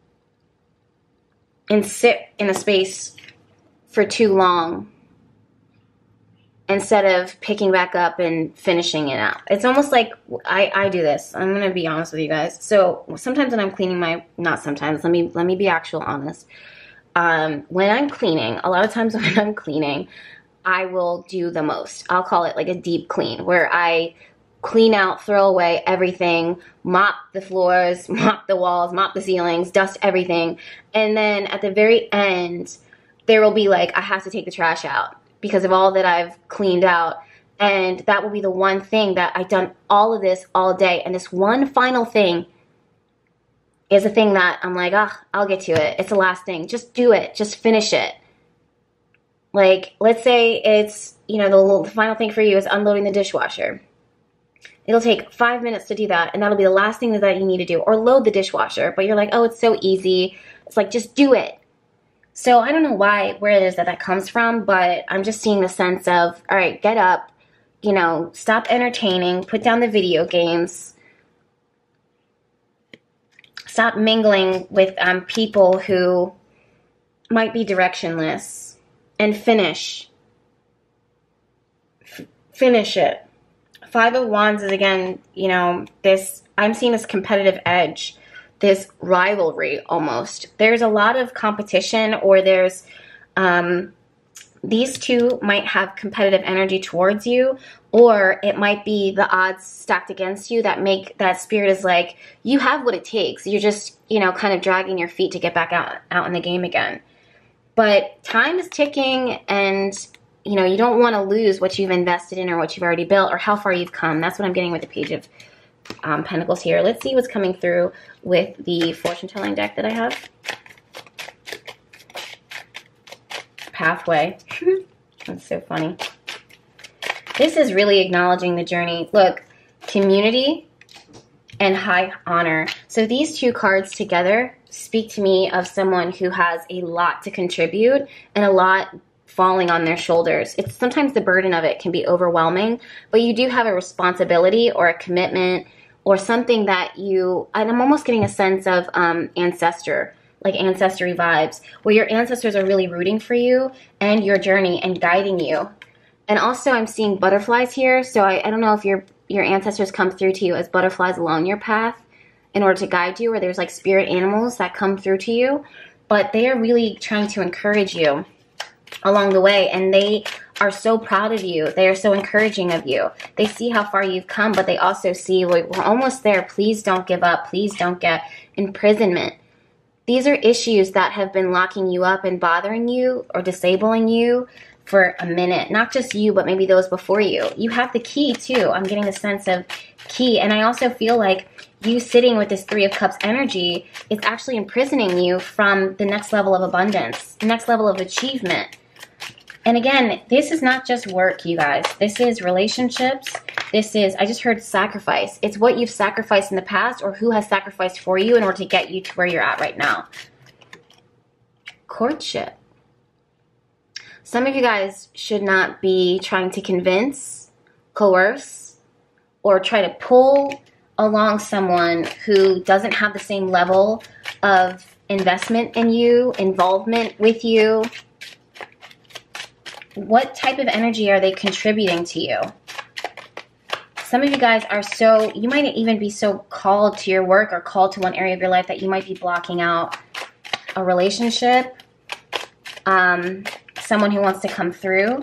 Speaker 1: and sit in a space for too long instead of picking back up and finishing it out. It's almost like I, I do this. I'm going to be honest with you guys. So sometimes when I'm cleaning my, not sometimes, let me, let me be actual honest. Um, when I'm cleaning, a lot of times when I'm cleaning, I will do the most. I'll call it like a deep clean, where I clean out, throw away everything, mop the floors, mop the walls, mop the ceilings, dust everything. And then at the very end, there will be like, I have to take the trash out because of all that I've cleaned out. And that will be the one thing that I've done all of this all day. And this one final thing is a thing that I'm like, ah, oh, I'll get to it. It's the last thing. Just do it. Just finish it. Like, let's say it's, you know, the, the final thing for you is unloading the dishwasher. It'll take five minutes to do that, and that'll be the last thing that you need to do. Or load the dishwasher, but you're like, oh, it's so easy. It's like, just do it. So I don't know why, where it is that that comes from, but I'm just seeing the sense of, all right, get up, you know, stop entertaining, put down the video games, stop mingling with um, people who might be directionless. And finish. F finish it. Five of Wands is, again, you know, this, I'm seeing this competitive edge, this rivalry almost. There's a lot of competition, or there's, um, these two might have competitive energy towards you, or it might be the odds stacked against you that make that spirit is like, you have what it takes. You're just, you know, kind of dragging your feet to get back out, out in the game again. But time is ticking, and, you know, you don't want to lose what you've invested in or what you've already built or how far you've come. That's what I'm getting with the Page of um, Pentacles here. Let's see what's coming through with the fortune-telling deck that I have. Pathway. That's so funny. This is really acknowledging the journey. Look, community and high honor. So these two cards together speak to me of someone who has a lot to contribute and a lot falling on their shoulders. It's sometimes the burden of it can be overwhelming, but you do have a responsibility or a commitment or something that you, and I'm almost getting a sense of um, ancestor, like ancestry vibes, where your ancestors are really rooting for you and your journey and guiding you. And also I'm seeing butterflies here, so I, I don't know if your your ancestors come through to you as butterflies along your path in order to guide you, or there's like spirit animals that come through to you, but they are really trying to encourage you along the way, and they are so proud of you. They are so encouraging of you. They see how far you've come, but they also see, like, we're almost there. Please don't give up. Please don't get imprisonment. These are issues that have been locking you up and bothering you or disabling you for a minute. Not just you, but maybe those before you. You have the key too. I'm getting the sense of key. And I also feel like you sitting with this Three of Cups energy is actually imprisoning you from the next level of abundance, next level of achievement. And again, this is not just work, you guys. This is relationships. This is, I just heard sacrifice. It's what you've sacrificed in the past or who has sacrificed for you in order to get you to where you're at right now. Courtship. Some of you guys should not be trying to convince, coerce or try to pull along someone who doesn't have the same level of investment in you, involvement with you. What type of energy are they contributing to you? Some of you guys are so, you might even be so called to your work or called to one area of your life that you might be blocking out a relationship, um, someone who wants to come through.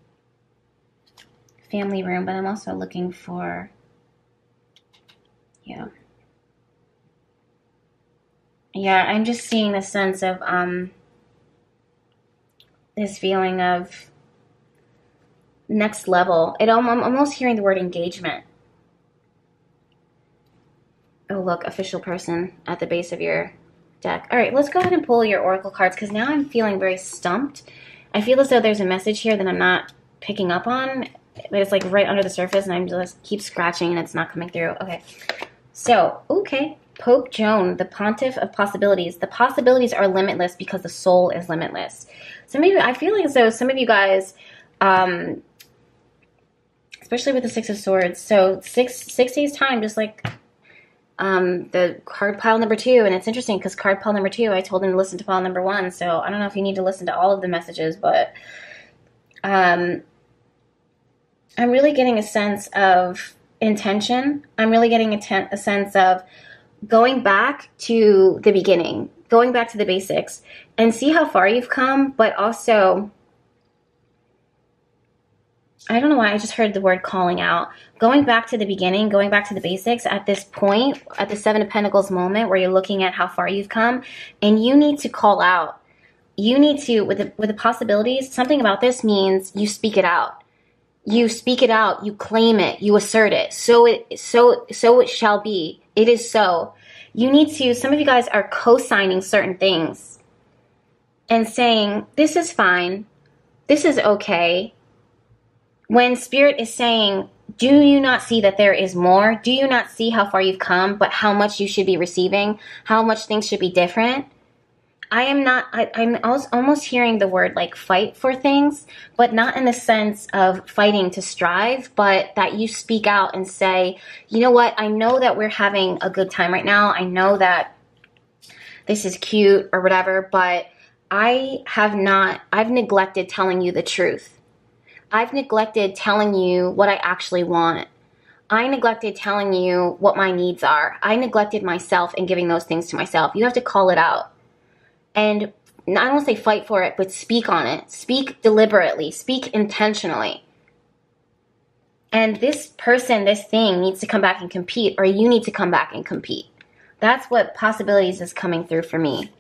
Speaker 1: Family room, but I'm also looking for, yeah. Yeah, I'm just seeing the sense of um, this feeling of next level. It, I'm almost hearing the word engagement. Oh, look, official person at the base of your deck. All right, let's go ahead and pull your oracle cards because now I'm feeling very stumped. I feel as though there's a message here that I'm not picking up on, but it's like right under the surface and I'm just keep scratching and it's not coming through. Okay, so, okay. Pope Joan, the pontiff of possibilities. The possibilities are limitless because the soul is limitless. So maybe I feel like as though some of you guys, um, especially with the Six of Swords, so six six days time, just like um, the card pile number two. And it's interesting because card pile number two, I told him to listen to pile number one. So I don't know if you need to listen to all of the messages, but um, I'm really getting a sense of intention. I'm really getting a, ten- a sense of going back to the beginning, going back to the basics and see how far you've come, but also, I don't know why I just heard the word calling out. Going back to the beginning, going back to the basics at this point, at the Seven of Pentacles moment where you're looking at how far you've come, and you need to call out. You need to, with the, with the possibilities, something about this means you speak it out. You speak it out, you claim it, you assert it. So it, so, so it shall be. It is so. You need to, some of you guys are co-signing certain things and saying, this is fine. This is okay. When Spirit is saying, do you not see that there is more? Do you not see how far you've come, but how much you should be receiving? How much things should be different? I am not, I, I'm almost hearing the word like fight for things, but not in the sense of fighting to strive, but that you speak out and say, you know what, I know that we're having a good time right now. I know that this is cute or whatever, but I have not, I've neglected telling you the truth. I've neglected telling you what I actually want. I neglected telling you what my needs are. I neglected myself and giving those things to myself. You have to call it out. And I don't want to say fight for it, but speak on it. Speak deliberately. Speak intentionally. And this person, this thing needs to come back and compete, or you need to come back and compete. That's what possibilities is coming through for me.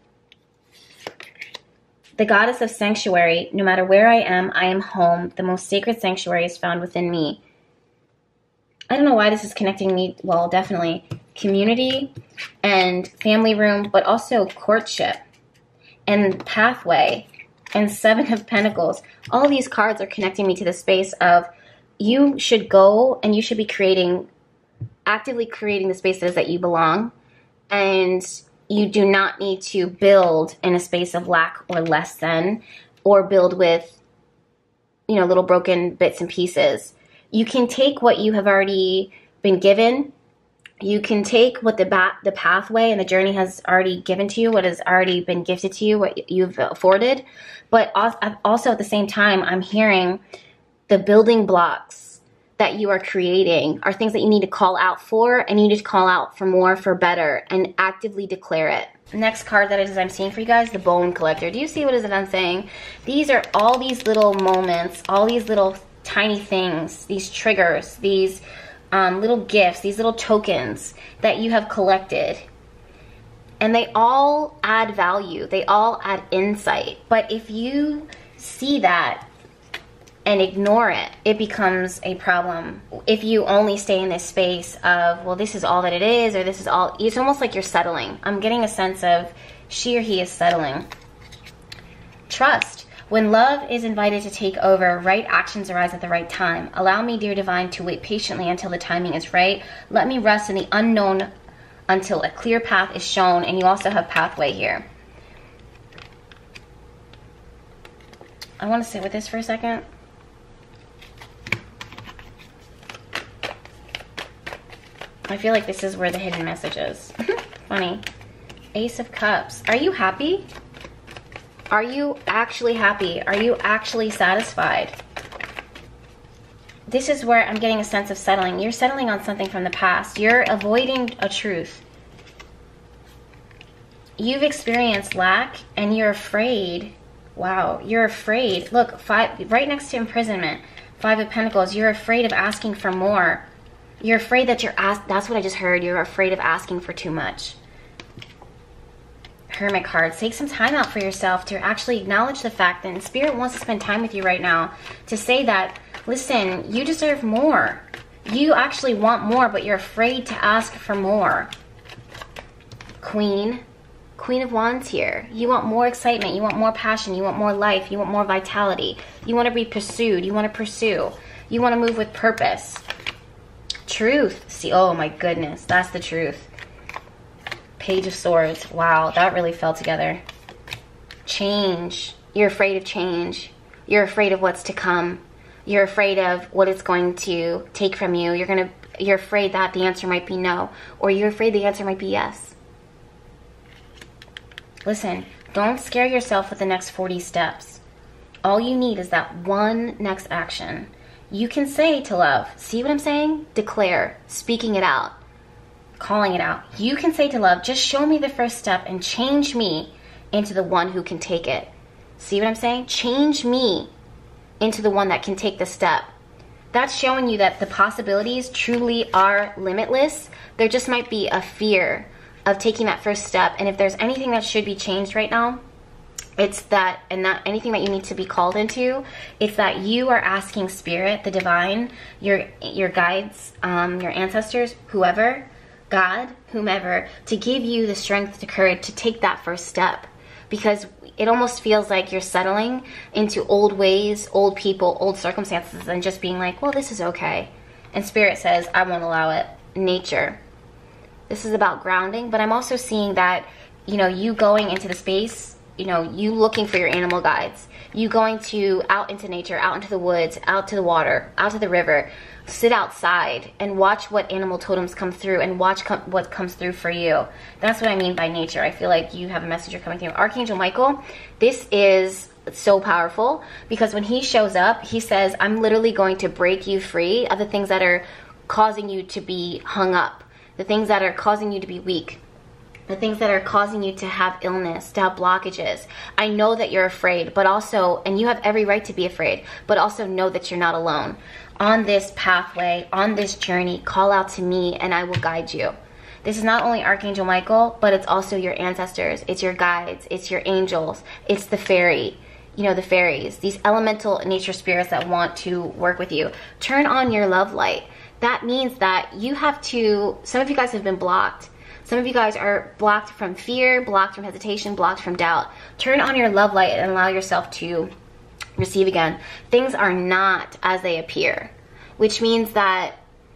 Speaker 1: The goddess of sanctuary, no matter where I am, I am home. The most sacred sanctuary is found within me. I don't know why this is connecting me, well, definitely community and family room, but also courtship and pathway and Seven of Pentacles. All these cards are connecting me to the space of you should go and you should be creating, actively creating the space that is that you belong. And you do not need to build in a space of lack or less than, or build with, you know, little broken bits and pieces. You can take what you have already been given. You can take what the ba- the pathway and the journey has already given to you, what has already been gifted to you, what you've afforded. But also at the same time, I'm hearing the building blocks that you are creating are things that you need to call out for, and you need to call out for more, for better, and actively declare it. Next card that is I'm seeing for you guys, the Bone Collector. Do you see what is it I'm saying? These are all these little moments, all these little tiny things, these triggers, these um, little gifts, these little tokens that you have collected. And they all add value. They all add insight. But if you see that and ignore it, it becomes a problem. If you only stay in this space of, well, this is all that it is, or this is all, it's almost like you're settling. I'm getting a sense of she or he is settling. Trust. When love is invited to take over, right actions arise at the right time. Allow me, dear divine, to wait patiently until the timing is right. Let me rest in the unknown until a clear path is shown. And you also have pathway here. I want to sit with this for a second. I feel like this is where the hidden message is. Funny. Ace of Cups. Are you happy? Are you actually happy? Are you actually satisfied? This is where I'm getting a sense of settling. You're settling on something from the past. You're avoiding a truth. You've experienced lack and you're afraid. Wow, you're afraid. Look, five right next to imprisonment. Five of Pentacles. You're afraid of asking for more. You're afraid that you're asked. That's what I just heard. You're afraid of asking for too much. Hermit cards. Take some time out for yourself to actually acknowledge the fact that Spirit wants to spend time with you right now. To say that, listen, you deserve more. You actually want more, but you're afraid to ask for more. Queen. Queen of Wands here. You want more excitement. You want more passion. You want more life. You want more vitality. You want to be pursued. You want to pursue. You want to move with purpose. Truth. See, oh my goodness. That's the truth. Page of Swords. Wow, that really fell together. Change. You're afraid of change. You're afraid of what's to come. You're afraid of what it's going to take from you. You're gonna. You're afraid that the answer might be no, or you're afraid the answer might be yes. Listen, don't scare yourself with the next forty steps. All you need is that one next action. You can say to love, see what I'm saying? Declare, speaking it out, calling it out. You can say to love, just show me the first step and change me into the one who can take it. See what I'm saying? Change me into the one that can take the step. That's showing you that the possibilities truly are limitless. There just might be a fear of taking that first step. And if there's anything that should be changed right now, it's that, and not anything that you need to be called into, it's that you are asking Spirit, the divine, your your guides, um, your ancestors, whoever, God, whomever, to give you the strength, the courage to take that first step. Because it almost feels like you're settling into old ways, old people, old circumstances, and just being like, well, this is okay. And Spirit says, I won't allow it. Nature. This is about grounding, but I'm also seeing that, you know, you going into the space, you know, you looking for your animal guides, you going to out into nature, out into the woods, out to the water, out to the river, sit outside and watch what animal totems come through and watch com what comes through for you. That's what I mean by nature. I feel like you have a messenger coming through. Archangel Michael, this is so powerful because when he shows up, he says, I'm literally going to break you free of the things that are causing you to be hung up, the things that are causing you to be weak, the things that are causing you to have illness, to have blockages. I know that you're afraid, but also, and you have every right to be afraid, but also know that you're not alone. On this pathway, on this journey, call out to me and I will guide you. This is not only Archangel Michael, but it's also your ancestors, it's your guides, it's your angels, it's the fairy, you know, the fairies, these elemental nature spirits that want to work with you. Turn on your love light. That means that you have to, some of you guys have been blocked. Some of you guys are blocked from fear, blocked from hesitation, blocked from doubt. Turn on your love light and allow yourself to receive again. Things are not as they appear, which means that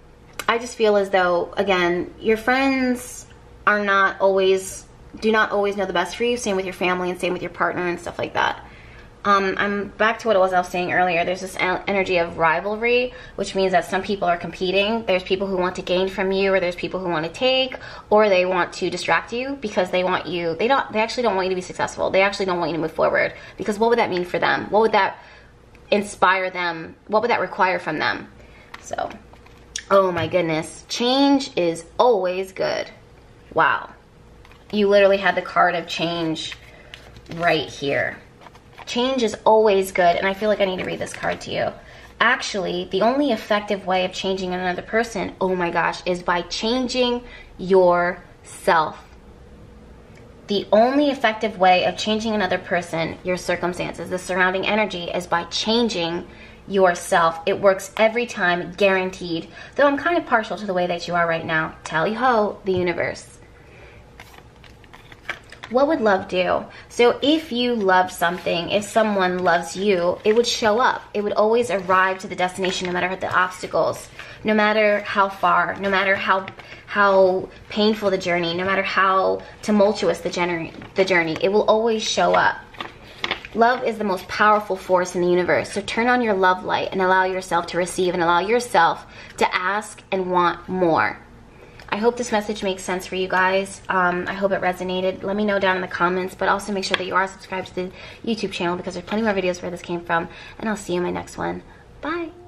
Speaker 1: I just feel as though, again, your friends are not always, do not always know the best for you. Same with your family and same with your partner and stuff like that. Um, I'm back to what it was I was saying earlier. There's this energy of rivalry, which means that some people are competing. There's people who want to gain from you, or there's people who want to take, or they want to distract you because they want you, they don't, they actually don't want you to be successful. They actually don't want you to move forward, because what would that mean for them? What would that inspire them? What would that require from them? So, oh my goodness. Change is always good. Wow. You literally had the card of change right here. Change is always good, and I feel like I need to read this card to you. Actually, the only effective way of changing another person, oh my gosh, is by changing yourself. The only effective way of changing another person, your circumstances, the surrounding energy, is by changing yourself. It works every time, guaranteed. Though I'm kind of partial to the way that you are right now. Tally-ho, the universe. What would love do? So if you love something, if someone loves you, it would show up. It would always arrive to the destination no matter the obstacles, no matter how far, no matter how how painful the journey, no matter how tumultuous the journey, the journey, it will always show up. Love is the most powerful force in the universe. So turn on your love light and allow yourself to receive and allow yourself to ask and want more. I hope this message makes sense for you guys. Um, I hope it resonated. Let me know down in the comments, but also make sure that you are subscribed to the YouTube channel because there's plenty more videos where this came from. And I'll see you in my next one. Bye.